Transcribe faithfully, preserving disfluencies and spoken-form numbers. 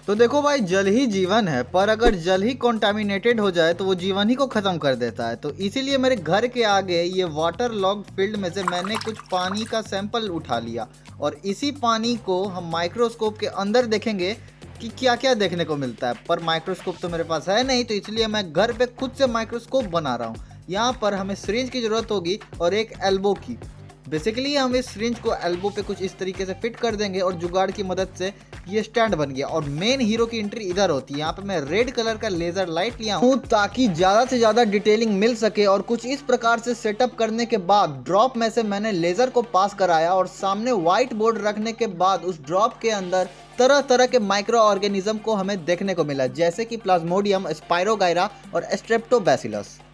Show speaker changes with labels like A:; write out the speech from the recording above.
A: तो देखो भाई, जल ही जीवन है, पर अगर जल ही कॉन्टामिनेटेड हो जाए तो वो जीवन ही को ख़त्म कर देता है। तो इसीलिए मेरे घर के आगे ये वाटर लॉग्ड फील्ड में से मैंने कुछ पानी का सैंपल उठा लिया, और इसी पानी को हम माइक्रोस्कोप के अंदर देखेंगे कि क्या क्या देखने को मिलता है। पर माइक्रोस्कोप तो मेरे पास है नहीं, तो इसलिए मैं घर पे खुद से माइक्रोस्कोप बना रहा हूँ। यहाँ पर हमें सिरिंज की ज़रूरत होगी और एक एल्बो की। बेसिकली हम इस सिरिंज को एल्बो पे कुछ इस तरीके से फिट कर देंगे और जुगाड़ की मदद से ये स्टैंड बन गया। और मेन हीरो की एंट्री इधर होती है। यहाँ पे मैं रेड कलर का लेजर लाइट लिया हूँ ताकि ज़्यादा से ज़्यादा डिटेलिंग मिल सके। और कुछ इस प्रकार से सेटअप करने के बाद ड्रॉप में से मैंने लेज़र को पास कराया, और सामने व्हाइट बोर्ड रखने के बाद उस ड्रॉप के अंदर तरह तरह के माइक्रो ऑर्गेनिज्म को हमें देखने को मिला, जैसे कि प्लाज्मोडियम, स्पायरोगाइरा और स्ट्रेप्टोबैसिलस।